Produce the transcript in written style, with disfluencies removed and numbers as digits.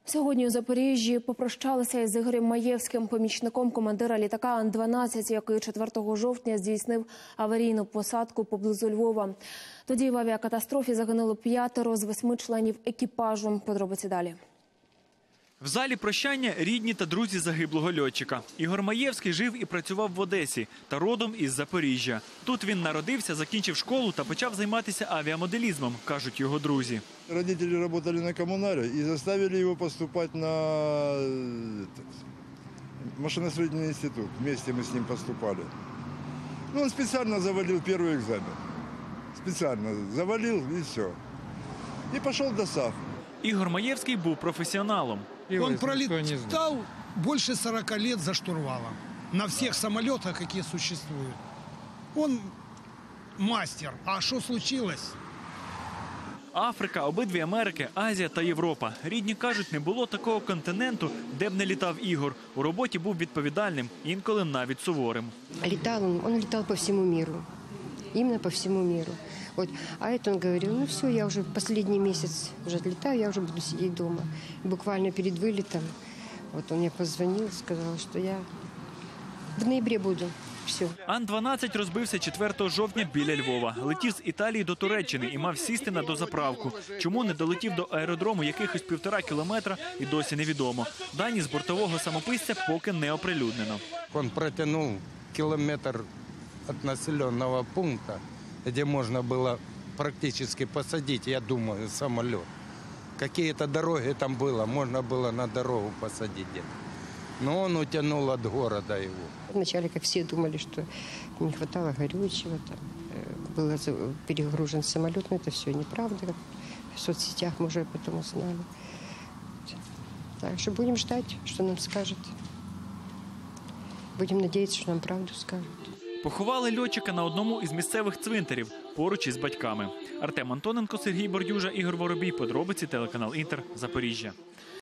Сьогодні у Запоріжжі попрощалися із Ігорем Маєвським, помічником командира літака Ан-12, який 4 жовтня здійснив аварійну посадку поблизу Львова. Тоді в авіакатастрофі загинуло 5 з 8 членів екіпажу. Подробиці далі. В залі прощання рідні та друзі загиблого льотчика. Ігор Маєвський жив і працював в Одесі та родом із Запоріжжя. Тут він народився, закінчив школу та почав займатися авіамоделізмом, кажуть його друзі. Родители работали на коммунаре и заставили его поступать на машиностроительный институт. Вместе мы с ним поступали. Ну, он специально завалил первый экзамен. Специально завалил и все. И пошел до САФ. Ігор Маєвський був професіоналом. Он пролетал больше 40 лет за штурвалом. На всех самолетах, какие существуют. Он мастер. А что случилось? Африка, обидві Америки, Азія та Європа. Рідні кажуть, не було такого континенту, де б не літав Ігор. У роботі був відповідальним, інколи навіть суворим. Он летал по всему миру. Именно по всему миру. Вот. А это он говорил, ну все, я уже последний месяц уже отлетаю, я уже буду сидеть дома. И буквально перед вылетом вот он мне позвонил, сказал, что я в ноябре буду. Все. Ан-12 розбився 4 жовтня біля Львова. Летів з Італії до Туреччини і мав сісти на дозаправку. Чому не долетів до аеродрому якихось 1,5 кілометра і досі невідомо. Дані з бортового самописця поки не оприлюднено. Он протянул километр от населенного пункта, где можно было практически посадить, я думаю, самолет. Какие-то дороги там было, можно было на дорогу посадить где-то. Но он утянул от города его. Вначале, как все думали, что не хватало горючего, там, был перегружен самолет, но это все неправда. Как в соцсетях мы уже потом узнали. Так что будем ждать, что нам скажет. Будем надеяться, что нам правду скажут. Поховали льотчика на одному із місцевих цвинтарів, поруч із батьками. Артем Антоненко, Сергій Бордюжа, Ігор Воробій. Подробиці, телеканал Інтер, Запоріжжя.